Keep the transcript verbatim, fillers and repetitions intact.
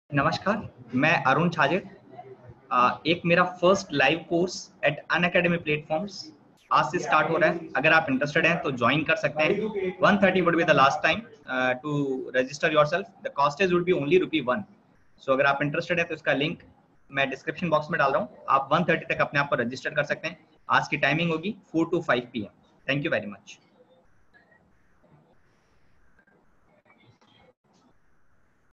नमस्कार, मैं अरुण छाजेद। अ, एक मेरा first live course at Unacademy platforms आज से स्टार्ट हो रहा है। अगर आप इंटरेस्टेड हैं तो ज्वाइन कर सकते हैं। One thirty would be the last time to register yourself. The costage would be only rupee one. So अगर आप इंटरेस्टेड हैं तो इसका लिंक मैं डिस्क्रिप्शन बॉक्स में डाल रहा हूँ। आप वन थर्टी तक अपने आप को रजिस्टर कर सकते हैं। आज की टाइमिंग होगी four to five P M. Thank you very much.